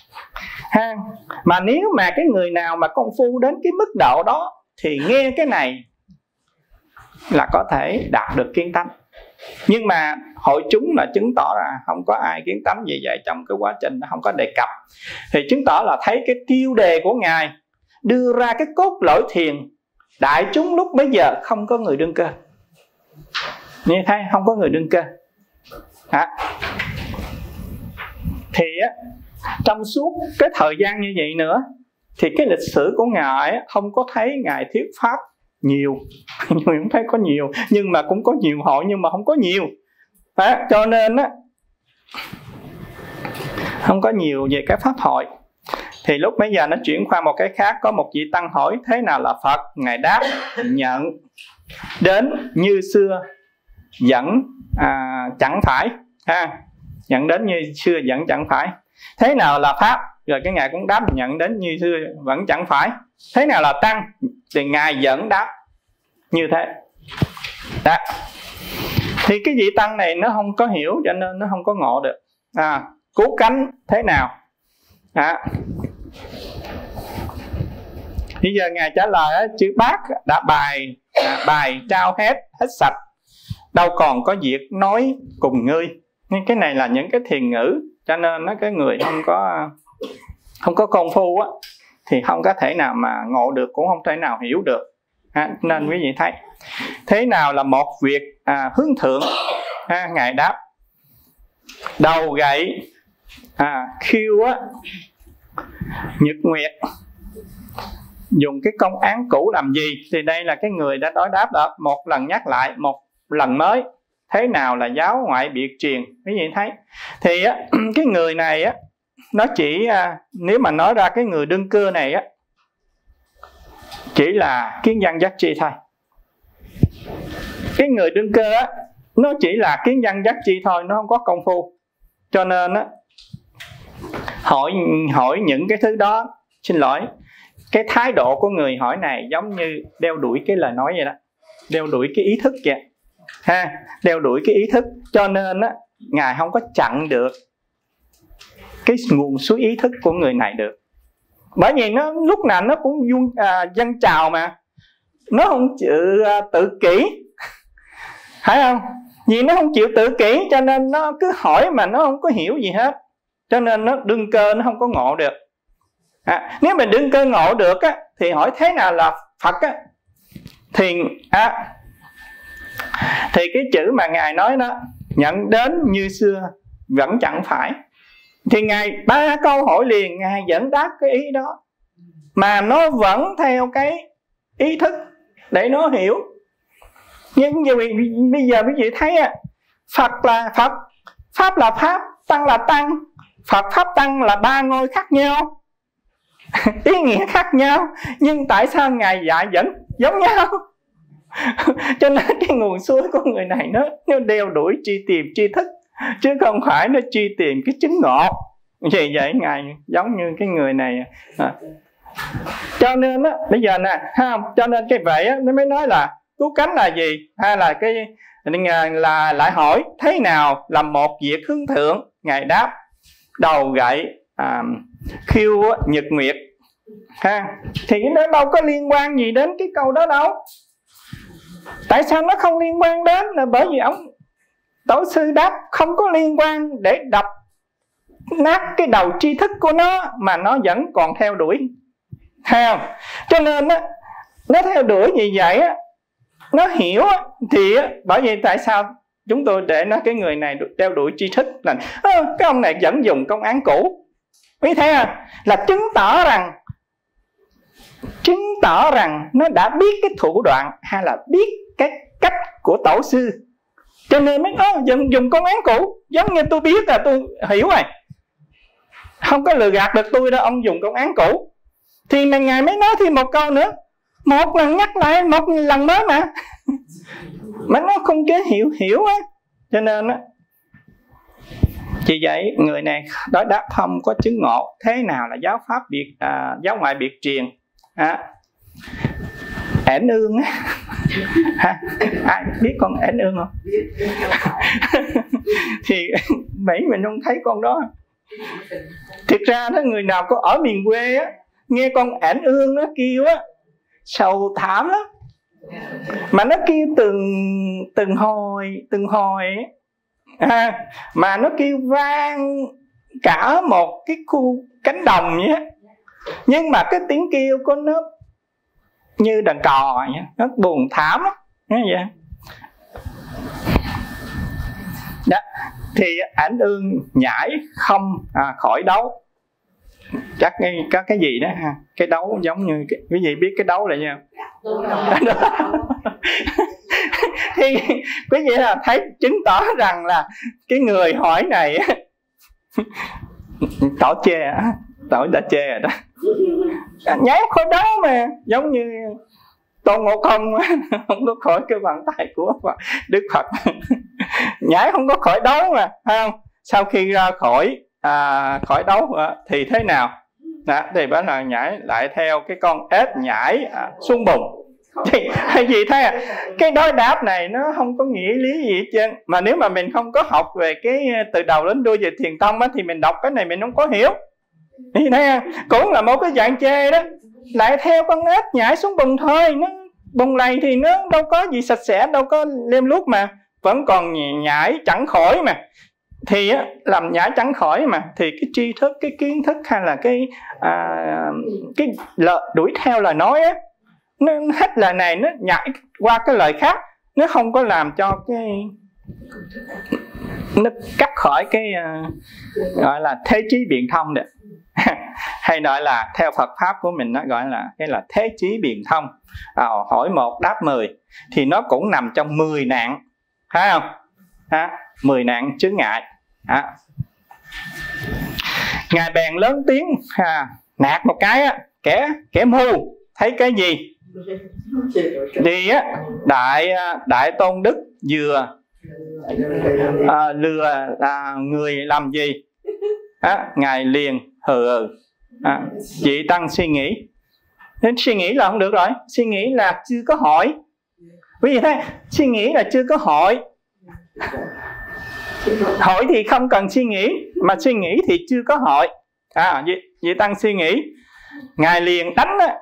mà nếu mà cái người nào mà công phu đến cái mức độ đó thì nghe cái này là có thể đạt được kiến tánh. Nhưng mà hội chúng là chứng tỏ là không có ai kiến tánh gì vậy, trong cái quá trình nó không có đề cập. Thì chứng tỏ là thấy cái tiêu đề của Ngài đưa ra cái cốt lõi thiền, đại chúng lúc bấy giờ không có người đương cơ. Như thấy không có người đương cơ. Thì trong suốt cái thời gian như vậy nữa thì cái lịch sử của Ngài không có thấy Ngài thuyết pháp nhiều. Người cũng thấy có nhiều, nhưng mà cũng có nhiều hội, nhưng mà không có nhiều. Cho nên không có nhiều về cái pháp hội. Thì lúc bây giờ nó chuyển qua một cái khác. Có một vị tăng hỏi thế nào là Phật? Ngài đáp nhận đến như xưa vẫn chẳng phải. Nhận đến như xưa vẫn chẳng phải. Thế nào là Pháp? Rồi cái Ngài cũng đáp nhận đến như xưa vẫn chẳng phải. Thế nào là Tăng? Thì Ngài vẫn đáp như thế đó. Thì cái vị Tăng này nó không có hiểu, cho nên nó không có ngộ được. Cứu cánh thế nào? Bây giờ Ngài trả lời chữ bác đã bài trao hết sạch, đâu còn có việc nói cùng ngươi. Nhưng cái này là những cái thiền ngữ, cho nên cái người không có công phu thì không có thể nào mà ngộ được, cũng không thể nào hiểu được. Nên quý vị thấy thế nào là một việc hướng thượng? Ngài đáp đầu gậy khiêu nhật nguyệt, dùng cái công án cũ làm gì? Thì đây là cái người đã đối đáp đó, một lần nhắc lại một lần mới. Thế nào là giáo ngoại biệt truyền? Quý vị thấy thì cái người này nó chỉ nếu mà nói ra cái người đương cưa này chỉ là kiến văn giác chi thôi. Cái người đương cơ nó chỉ là kiến văn giác chi thôi, nó không có công phu. Cho nên hỏi những cái thứ đó, xin lỗi, cái thái độ của người hỏi này giống như đeo đuổi cái lời nói vậy đó, đeo đuổi cái ý thức vậy đeo đuổi cái ý thức. Cho nên Ngài không có chặn được cái nguồn suối ý thức của người này được. Bởi vì nó lúc nào nó cũng dâng trào mà, nó không chịu tự kỷ, phải không? Vì nó không chịu tự kỷ cho nên nó cứ hỏi mà nó không có hiểu gì hết. Cho nên nó đương cơ nó không có ngộ được. Nếu mà đương cơ ngộ được thì hỏi thế nào là Phật thì cái chữ mà Ngài nói đó, nhận đến như xưa vẫn chẳng phải, thì Ngài 3 câu hỏi liền Ngài vẫn đáp cái ý đó, mà nó vẫn theo cái ý thức để nó hiểu. Nhưng bây giờ quý vị thấy Phật là Phật, Pháp là Pháp, Tăng là Tăng. Phật, Pháp, Tăng là 3 ngôi khác nhau, ý nghĩa khác nhau, nhưng tại sao Ngài dạy vẫn giống nhau? Cho nên cái nguồn suối của người này nó đeo đuổi truy tìm tri thức, chứ không phải nó truy tìm cái chứng ngộ. Vì vậy Ngài giống như cái người này. Cho nên bây giờ nè, cho nên cái vậy nó mới nói là cứu cánh là gì, hay là là lại hỏi thế nào là một việc hướng thượng? Ngài đáp đầu gậy khiêu nhật nguyệt. Thì nó đâu có liên quan gì đến cái câu đó đâu. Tại sao nó không liên quan đến? Là bởi vì ông tổ sư đáp không có liên quan để đọc nát cái đầu tri thức của nó mà nó vẫn còn theo đuổi, thấy không? Cho nên á, nó theo đuổi như vậy á, nó hiểu á, thì á, bởi vì tại sao chúng tôi để nó cái người này theo đuổi tri thức là cái ông này vẫn dùng công án cũ. Quý thấy không? Là chứng tỏ rằng nó đã biết cái thủ đoạn hay là biết cái cách của tổ sư, cho nên mới dùng công án cũ. Giống như tôi biết là tôi hiểu rồi, không có lừa gạt được tôi đâu, ông dùng công án cũ. Thì ngài mới nói thêm một câu nữa, một lần nhắc lại một lần mới mà mà nó không cái hiểu á. Cho nên á, vì vậy người này đối đáp không có chứng ngộ. Thế nào là giáo pháp giáo ngoại biệt truyền? Ảnh ương á, ai biết con ảnh ương không? Thì Mỹ mình không thấy con đó. Thực ra đó, người nào có ở miền quê á, nghe con ảnh ương nó kêu á, sầu thảm lắm. Mà nó kêu từng hồi mà nó kêu vang cả một cái khu cánh đồng vậy á. Nhưng mà cái tiếng kêu của nó như đàn cò vậy, nó buồn thảm lắm vậy. Đó. Thì ảnh ương nhảy không khỏi đấu. Chắc có cái gì đó ha, cái đấu giống như cái gì, biết cái đấu là gì không? Thì quý vị là thấy chứng tỏ rằng là cái người hỏi này tỏ chê, tỏ đã chê rồi đó. Nhảy khỏi đấu mà, giống như Tôn Ngộ Không không có khỏi cái bàn tay của Đức Phật. Nhảy không có khỏi đấu mà, phải không? Sau khi ra khỏi đấu thì thế nào? Đó, thì bắt đầu nhảy lại theo cái con ếch nhảy xuống bùn. Thì hay gì thế cái đối đáp này nó không có nghĩa lý gì hết trơn. Mà nếu mà mình không có học về cái từ đầu đến đuôi về thiền tông á, thì mình đọc cái này mình không có hiểu. Thì thấy không? Cũng là một cái dạng chê đó. Lại theo con ếch nhảy xuống bùn thôi, nó bùn lầy thì nó đâu có gì sạch sẽ, đâu có lem luốc mà, vẫn còn nhảy chẳng khỏi mà. Thì làm nhảy chẳng khỏi mà, thì cái tri thức, cái kiến thức hay là cái đuổi theo lời nói á, nó hết lời này nó nhảy qua cái lời khác, nó không có làm cho nó cắt khỏi cái gọi là thế trí biện thông được. Hay nói là theo Phật pháp của mình nó gọi là cái là thế trí biện thông. Hỏi 1 đáp 10 thì nó cũng nằm trong 10 nạn, thấy không? 10 nạn chướng ngại. Ngài bèn lớn tiếng nạt một cái á, kẻ mù thấy cái gì? Thì á, đại tôn đức vừa lừa người làm gì? Ngài liền hừ. Chị tăng suy nghĩ. Nên suy nghĩ là không được rồi, suy nghĩ là chưa có hỏi. Vì vậy thế, suy nghĩ là chưa có hỏi. Hỏi thì không cần suy nghĩ, mà suy nghĩ thì chưa có hỏi. Vị tăng suy nghĩ, ngài liền đánh á,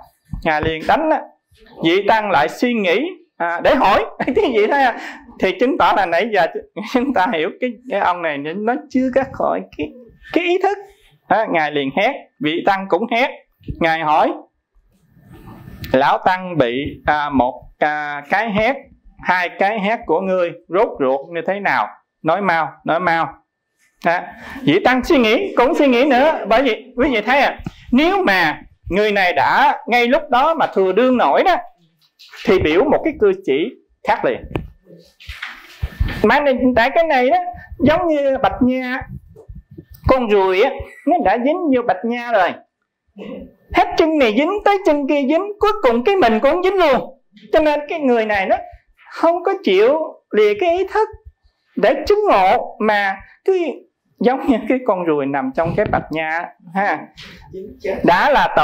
vị tăng lại suy nghĩ để hỏi. Cái gì thế? Thì chứng tỏ là nãy giờ chúng ta hiểu cái ông này nó chưa có khỏi cái ý thức. Ngài liền hét, vị tăng cũng hét. Ngài hỏi, lão tăng bị một cái hét, 2 cái hét của ngươi rốt ruột như thế nào? Nói mau. Vị tăng suy nghĩ, cũng suy nghĩ nữa. Bởi vì quý vị thấy nếu mà người này đã ngay lúc đó mà thừa đương nổi đó, thì biểu một cái cử chỉ khác liền. Mà tại cái này đó giống như bạch nha, con ruồi á, nó đã dính vô bạch nha rồi, hết chân này dính tới chân kia dính, cuối cùng cái mình cũng dính luôn. Cho nên cái người này nó không có chịu lìa cái ý thức để chứng ngộ, mà cứ giống như cái con ruồi nằm trong cái bạch nha ha. Đã là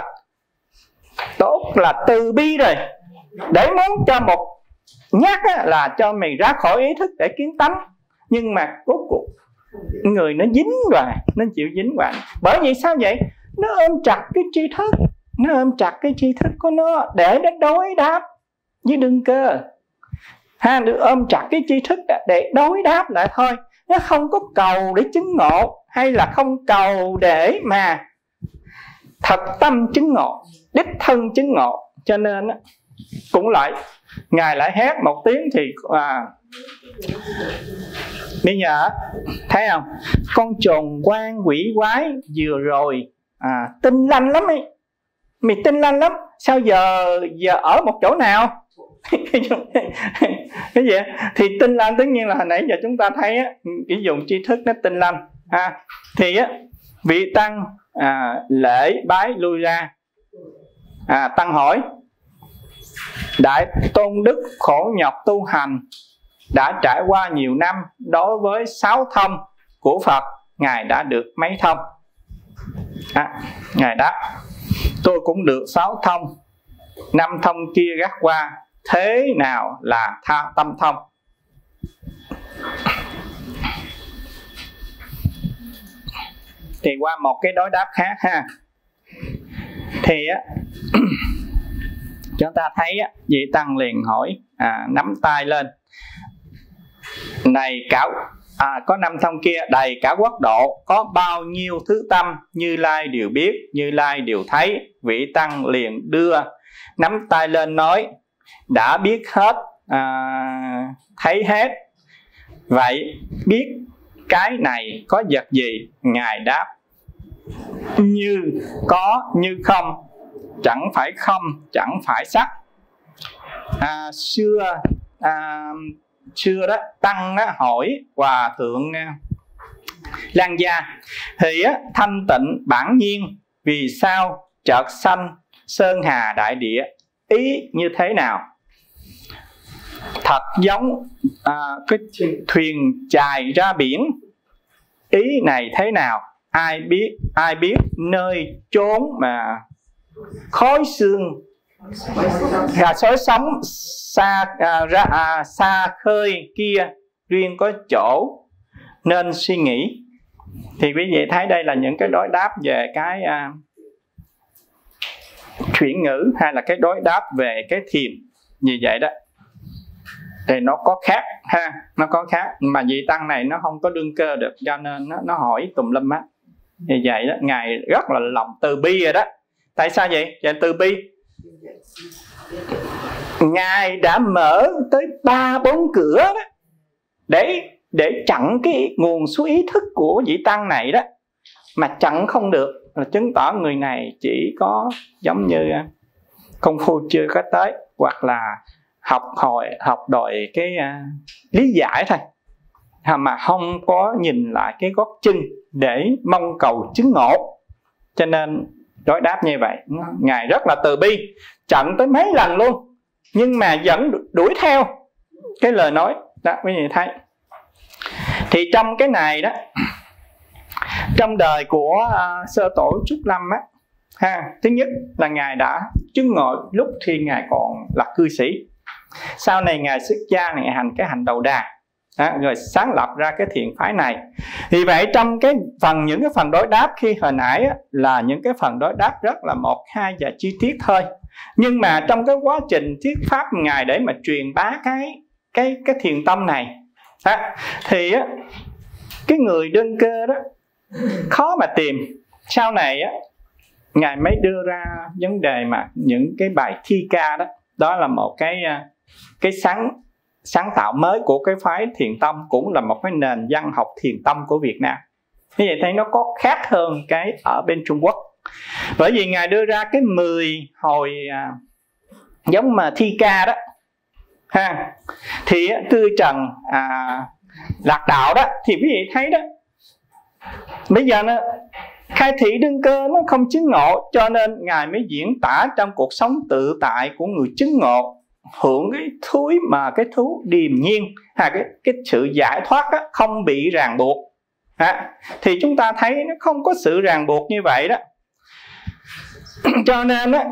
tổ là từ bi rồi, để muốn cho một nhát là cho mày ra khỏi ý thức để kiến tánh, nhưng mà rốt cuộc người nó dính rồi, nó chịu dính vào. Bởi vì sao vậy? Nó ôm chặt cái tri thức, nó ôm chặt cái tri thức của nó để nó đối đáp với đương cơ. Nó ôm chặt cái tri thức để đối đáp lại thôi, nó không có cầu để chứng ngộ. hay là không cầu để mà thật tâm chứng ngộ, đích thân chứng ngộ. Cho nên cũng lại Ngài lại hét một tiếng thì bây giờ thấy không, con trồn quan quỷ quái vừa rồi tinh lanh lắm ấy, mày tinh lanh lắm, sao giờ ở một chỗ nào? Cái gì thì tinh lanh, tất nhiên là hồi nãy giờ chúng ta thấy cái dùng tri thức nó tinh lanh thì vị tăng lễ bái lui ra. Tăng hỏi: Đại Tôn Đức khổ nhọc tu hành, đã trải qua nhiều năm, đối với 6 thông của Phật, Ngài đã được mấy thông? Ngài đáp: tôi cũng được 6 thông, 5 thông kia gác qua, thế nào là tâm thông? Thì qua một cái đối đáp khác ha, thì chúng ta thấy vị tăng liền hỏi, nắm tay lên: này cả có 5 thông kia, đầy cả quốc độ, có bao nhiêu thứ tâm, Như Lai đều biết, Như Lai đều thấy. Vị tăng liền đưa nắm tay lên nói: đã biết hết, thấy hết. Vậy biết cái này có vật gì? Ngài đáp: như có như không, chẳng phải không, chẳng phải sắc. Xưa đó tăng đó hỏi Hòa thượng Lan Gia: thì thanh tịnh bản nhiên, vì sao chợt sanh sơn hà đại địa, ý như thế nào? Thật giống cái thuyền chài ra biển, ý này thế nào? Ai biết nơi chốn mà khói sương sói sóng xa khơi kia, riêng có chỗ nên suy nghĩ. Thì quý vị thấy đây là những cái đối đáp về cái chuyển ngữ, hay là cái đối đáp về cái thiền. Vì vậy đó thì nó có khác ha, nó có khác, mà vị tăng này nó không có đương cơ được, cho nên nó hỏi tùm lum á. Vì vậy đó, Ngài rất là lòng từ bi rồi đó. Tại sao vậy? Vậy từ bi, Ngài đã mở tới 3-4 cửa đó để chặn cái nguồn suối ý thức của vị tăng này đó, mà chặn không được, là chứng tỏ người này chỉ có giống như công phu chưa có tới, hoặc là học đòi cái lý giải thôi, mà không có nhìn lại cái gót chân để mong cầu chứng ngộ. Cho nên đối đáp như vậy, Ngài rất là từ bi, chặn tới mấy lần luôn, nhưng mà vẫn đuổi theo cái lời nói đó, quý vị thấy. Thì trong cái này đó, trong đời của sơ tổ Trúc Lâm á, thứ nhất là Ngài đã chứng ngộ lúc khi Ngài còn là cư sĩ. Sau này Ngài xuất gia, Ngài hành cái hành đầu đà, rồi sáng lập ra cái thiện phái này. Vì vậy trong những cái phần đối đáp khi hồi nãy là những cái phần đối đáp rất là 1-2 và chi tiết thôi. Nhưng mà trong cái quá trình thuyết pháp Ngài để mà truyền bá cái thiền tâm này thì cái người đơn cơ đó khó mà tìm. Sau này Ngài mới đưa ra vấn đề mà những cái bài thi ca đó, đó là một cái sáng tạo mới của cái phái thiền tâm, cũng là một cái nền văn học thiền tâm của Việt Nam. Như vậy thấy nó có khác hơn cái ở bên Trung Quốc. Bởi vì Ngài đưa ra cái 10 hồi giống mà thi ca đó thì Tư Trần Lạc Đạo đó, thì quý vị thấy đó, bây giờ nó khai thị đương cơ nó không chứng ngộ, cho nên Ngài mới diễn tả trong cuộc sống tự tại của người chứng ngộ, hưởng cái thú điềm nhiên, cái sự giải thoát đó, không bị ràng buộc. Thì chúng ta thấy nó không có sự ràng buộc như vậy đó. Cho nên đó,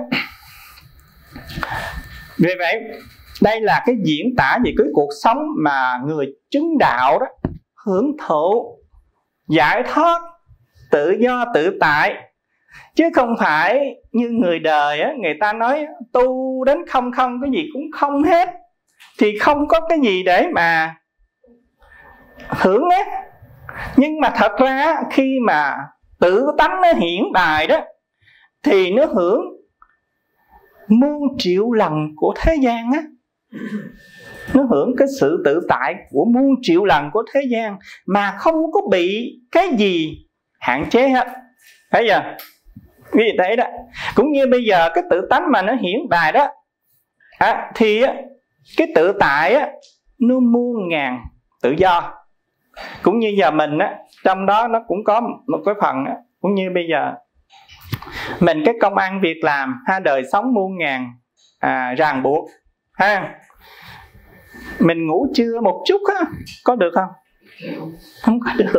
vì vậy đây là cái diễn tả về cái cuộc sống mà người chứng đạo đó hưởng thụ giải thoát tự do tự tại, chứ không phải như người đời á, người ta nói tu đến không cái gì cũng không hết, thì không có cái gì để mà hưởng á. Nhưng mà thật ra khi mà tự tánh nó hiển bài đó thì nó hưởng muôn triệu lần của thế gian á. Nó hưởng cái sự tự tại của muôn triệu lần của thế gian mà không có bị cái gì hạn chế hết. Thấy chưa? Quý vị thấy đó. Cũng như bây giờ cái tự tánh mà nó hiển bài đó thì cái tự tại nó muôn ngàn tự do. Cũng như giờ mình trong đó nó cũng có một cái phần cũng như bây giờ mình cái công ăn việc làm đời sống muôn ngàn ràng buộc mình ngủ trưa một chút có được không? Không có được.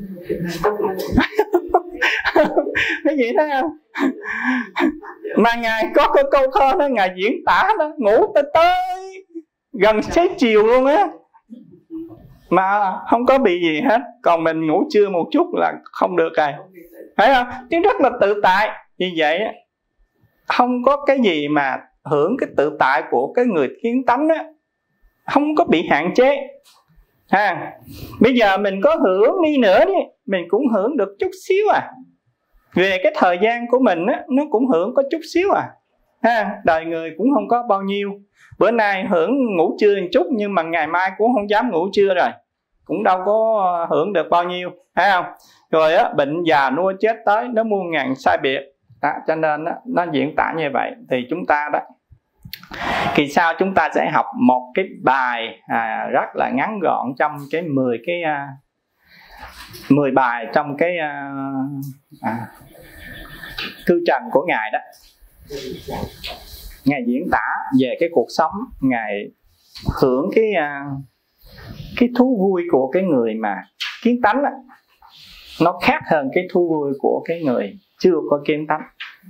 Cái gì đó không? Mà Ngài có cái câu thơ đó, Ngài diễn tả đó, ngủ tới gần xế chiều luôn á mà không có bị gì hết. Còn mình ngủ trưa một chút là không được rồi, phải không? Chứ rất là tự tại. Như vậy không có cái gì mà hưởng cái tự tại của cái người kiến tánh á, không có bị hạn chế. Bây giờ mình có hưởng đi nữa đi, mình cũng hưởng được chút xíu về cái thời gian của mình nó cũng hưởng có chút xíu đời người cũng không có bao nhiêu. Bữa nay hưởng ngủ trưa một chút, nhưng mà ngày mai cũng không dám ngủ trưa rồi, cũng đâu có hưởng được bao nhiêu, thấy không? Rồi bệnh già nua chết tới, nó muôn ngàn sai biệt đó. Cho nên nó diễn tả như vậy. Thì chúng ta đó, kỳ sau chúng ta sẽ học một cái bài rất là ngắn gọn trong cái 10 bài trong cái cư trần của Ngài đó. Ngài diễn tả về cái cuộc sống, Ngài hưởng cái thú vui của cái người mà kiến tánh nó khác hơn cái thú vui của cái người chưa có kiến tánh.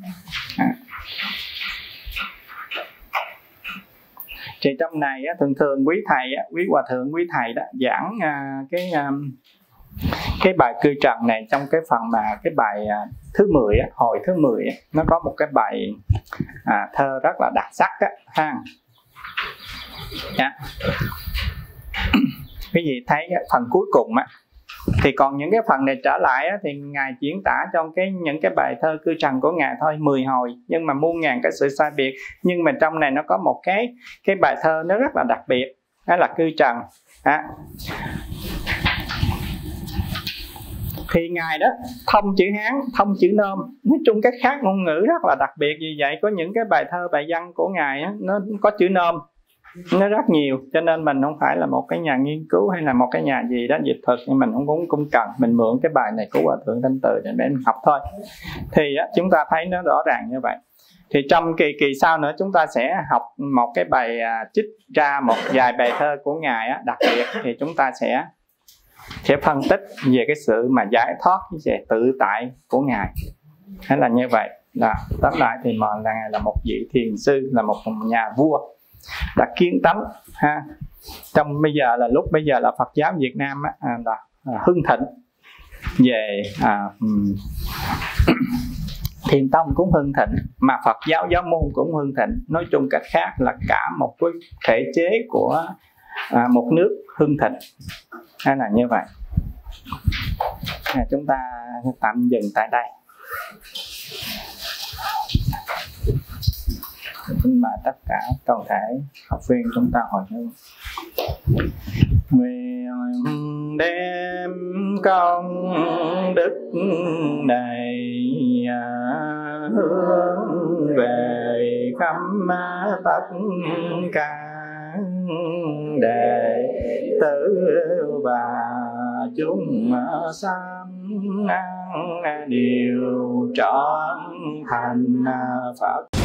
Thì trong này thường thường quý thầy, quý hòa thượng, quý thầy đó giảng cái bài cư trần này trong cái phần mà cái bài thứ 10 hồi thứ 10 nó có một cái bài thơ rất là đặc sắc Quý vị thấy phần cuối cùng thì còn những cái phần này trở lại thì Ngài diễn tả trong những cái bài thơ cư trần của Ngài thôi 10 hồi, nhưng mà muôn ngàn cái sự sai biệt. Nhưng mà trong này nó có một cái bài thơ nó rất là đặc biệt, đó là cư trần. Thì Ngài đó thông chữ Hán, thông chữ Nôm, nói chung cái khác ngôn ngữ rất là đặc biệt. Vì vậy có những cái bài thơ, bài văn của Ngài nó có chữ Nôm, nó rất nhiều. Cho nên mình không phải là một cái nhà nghiên cứu hay là một cái nhà gì đó dịch thuật, nhưng mình cũng cần mình mượn cái bài này của Hòa thượng Thanh Từ để mình học thôi. Thì chúng ta thấy nó rõ ràng như vậy. Thì trong kỳ sau nữa chúng ta sẽ học một cái bài trích ra một vài bài thơ của Ngài đặc biệt. Thì chúng ta sẽ phân tích về cái sự mà giải thoát, về tự tại của Ngài. Thế là như vậy. Tóm lại thì là Ngài là một vị thiền sư, là một nhà vua đã kiến tánh trong bây giờ là Phật giáo Việt Nam là hưng thịnh về Thiền tông cũng hưng thịnh, mà Phật giáo giáo môn cũng hưng thịnh. Nói chung cách khác là cả một cái thể chế của một nước hưng thịnh. Hay là như vậy. Chúng ta tạm dừng tại đây. Xin mời tất cả toàn thể học viên chúng ta hồi hương. Nguyện đem công đức này hướng về khắp tất cả đệ tử và chúng sanh đều trọn thành Phật.